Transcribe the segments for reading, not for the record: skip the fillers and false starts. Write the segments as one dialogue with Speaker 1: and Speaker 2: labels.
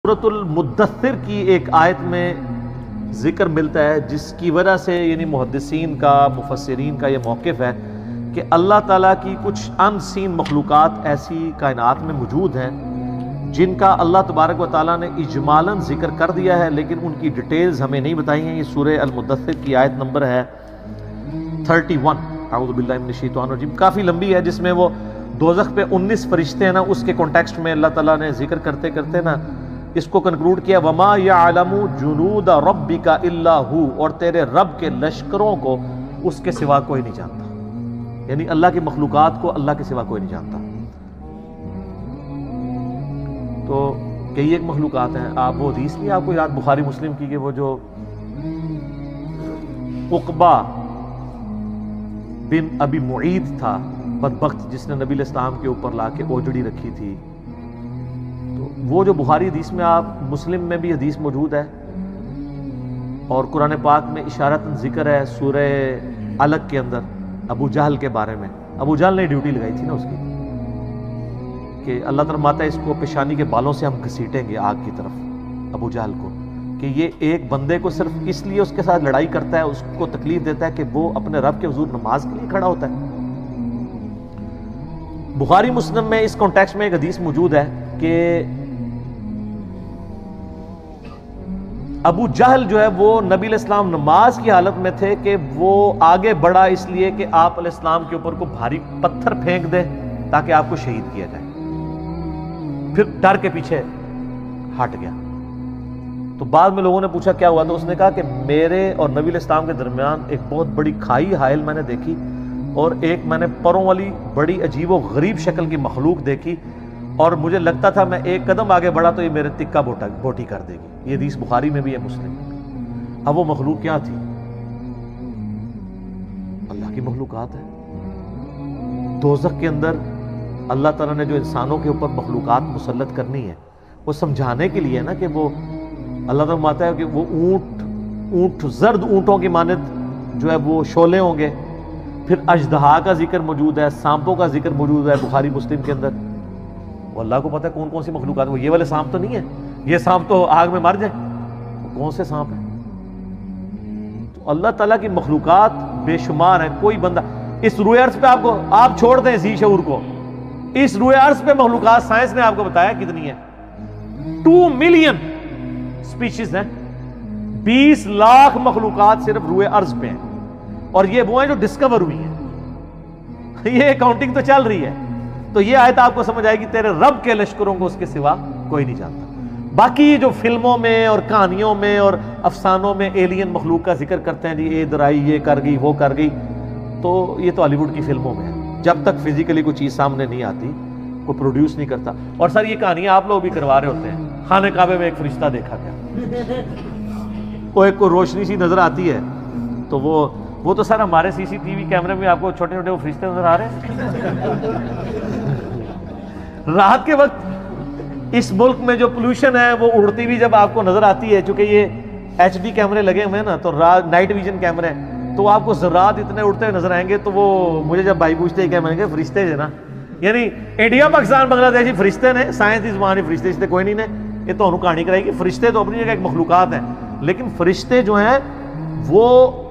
Speaker 1: سورۃ المدثر کی ایک آیت میں ذکر ملتا ہے جس کی وجہ سے یعنی محدثین کا مفسرین کا یہ موقف ہے کہ اللہ تعالیٰ کی کچھ ان سین مخلوقات ایسی کائنات میں موجود ہیں جن کا اللہ تبارک و تعالیٰ نے اجمالاً ذکر کر دیا ہے، لیکن ان کی ڈیٹیلز ہمیں نہیں بتائی ہیں۔ یہ سورہ المدثر کی آیت نمبر ہے 31، اعوذ باللہ من الشیطان الرجیم، کافی لمبی ہے، جس میں وہ دوزخ پہ 19 فرشتے ہیں نا، اس کے کانٹیکسٹ میں اللہ تعالیٰ نے ذکر کرتے کرتے نا اس کو کنکلوڈ کیا، وَمَا يَعْلَمُ جُنُودَ رَبِّكَ إِلَّا هُوَ، اور تیرے رب کے لشکروں کو اس کے سوا کوئی نہیں جانتا، یعنی اللہ کی مخلوقات کو اللہ کے سوا کوئی نہیں جانتا۔ تو کئی ایک مخلوقات ہیں، آپ وہ حدیث نہیں آپ کو یاد بخاری مسلم کی کہ وہ جو عقبہ بن ابی معید تھا بدبخت، جس نے نبی علیہ السلام کے اوپر لا کے اوجڑی رکھی تھی، تو وہ جو بخاری حدیث میں آپ مسلم میں بھی حدیث موجود ہے، اور قرآن پاک میں اشارتاً ذکر ہے سورہ علق کے اندر ابو جہل کے بارے میں۔ ابو جہل نے ڈیوٹی لگائی تھی نا اس کی کہ اللہ تعالیٰ فرماتا ہے اس کو پیشانی کے بالوں سے ہم گھسیٹیں گے آگ کی طرف، ابو جہل کو، کہ یہ ایک بندے کو صرف اس لیے اس کے ساتھ لڑائی کرتا ہے، اس کو تکلیف دیتا ہے کہ وہ اپنے رب کے حضور نماز کے لیے کھڑا ہوتا ہے۔ بخاری مسلم میں اس کانٹیکسٹ میں ایک حدیث موجود ہے کہ ابو جہل جو ہے وہ نبی علیہ السلام نماز کی حالت میں تھے کہ وہ آگے بڑھا اس لیے کہ آپ علیہ السلام کے اوپر کو بھاری پتھر پھینک دے تاکہ آپ کو شہید کیا جائے، پھر ڈر کے پیچھے ہٹ گیا۔ تو بعد میں لوگوں نے پوچھا کیا ہوا، تو اس نے کہا کہ میرے اور نبی علیہ السلام کے درمیان ایک بہت بڑی کھائی حائل میں نے دیکھی، اور ایک میں نے پروں والی بڑی عجیب و غریب شکل کی مخلوق دیکھی، اور مجھے لگتا تھا میں ایک قدم آگے بڑھا تو یہ میرے تکہ بوٹی کر دے گی۔ یہ حدیث بخاری میں بھی ہے، مسلم میں۔ اب وہ مخلوق کیا تھی؟ اللہ کی مخلوقات ہے۔ دوزخ کے اندر اللہ تعالیٰ نے جو انسانوں کے اوپر مخلوقات مسلط کرنی ہے، وہ سمجھانے کے لیے نا کہ وہ اللہ تعالیٰ فرماتا ہے کہ وہ اونٹ زرد اونٹوں کی مانند جو ہے وہ شعلے ہوں گے، پھر اژدہا کا ذکر موجود ہے، سانپوں کا ذکر موجود ہے بخاری مسلم کے اندر۔ وہ اللہ کو پتہ ہے کون کون سی مخلوقات، وہ یہ والے سانپ تو نہیں ہے، یہ سانپ تو آگ میں مر جائے، وہ کون سے سانپ ہیں؟ تو اللہ تعالیٰ کی مخلوقات بے شمار ہیں۔ کوئی بندہ اس روئے ارض پہ آپ چھوڑ دیں ذی شعور کو، اس روئے ارض پہ مخلوقات سائنس نے آپ کو بتایا کتنی ہے، 2 ملین سپیشیز ہیں، 20 لاکھ مخلوقات صرف روئے ارض پہ ہیں، اور یہ وہ ہیں جو ڈسکور ہوئی ہیں، یہ کاؤنٹنگ تو چل رہی ہے۔ تو یہ آیت آپ کو سمجھ آئے گی تیرے رب کے لشکروں کو اس کے سوا کوئی نہیں جانتا۔ باقی جو فلموں میں اور کہانیوں میں اور افسانوں میں ایلین مخلوق کا ذکر کرتے ہیں، جی ادھر آئی، یہ کر گئی، وہ کر گئی، تو یہ تو ہالی ووڈ کی فلموں میں ہے۔ جب تک فزیکلی کوئی چیز سامنے نہیں آتی کوئی پروڈیوس نہیں کرتا۔ اور سر یہ کہانیاں آپ لوگ بھی کروا رہے ہوتے ہیں۔ خانہ کعبے میں ایک فرشتہ دیکھا گیا، وہ ایک کو روشنی سی نظر آتی ہے، تو وہ تو سر ہمارے سی سی ٹی وی کیمرے میں آپ کو چھوٹے چھوٹے وہ فرشتے نظر آ رہے ہیں۔ رات کے وقت اس ملک میں جو پولوشن ہے وہ اڑتی بھی جب آپ کو نظر آتی ہے، چونکہ یہ ایچ ڈی کیمرے لگے ہوئے ہیں نا، تو نائٹ ویژن کیمرے ہیں، تو آپ کو ذرات اتنے اڑتے ہوئے نظر آئیں گے۔ تو وہ مجھے جب بھائی پوچھتے ہیں کہ میں نے کہا فرشتے جو نا، یعنی انڈیا پاکستان بنگلہ دیش فرشتے نے، سائنس دی زبان فرشتے کوئی نہیں نے، یہ تو انہوں کہانی کرائی کہ فرشتے تو اپنی جگہ ایک مخلوقات ہیں، لیکن فرشتے جو ہیں وہ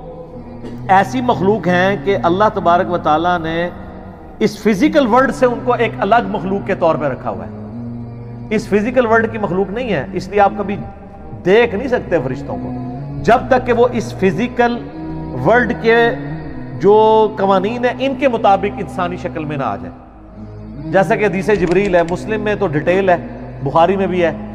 Speaker 1: ایسی مخلوق ہیں کہ اللہ تبارک و تعالیٰ نے اس فزیکل ورلڈ سے ان کو ایک الگ مخلوق کے طور پہ رکھا ہوا ہے۔ اس فزیکل ورلڈ کی مخلوق نہیں ہے، اس لیے آپ کبھی دیکھ نہیں سکتے فرشتوں کو جب تک کہ وہ اس فزیکل ورلڈ کے جو قوانین ہیں ان کے مطابق انسانی شکل میں نہ آ جائے۔ جیسا کہ حدیث جبریل ہے، مسلم میں تو ڈیٹیل ہے، بخاری میں بھی ہے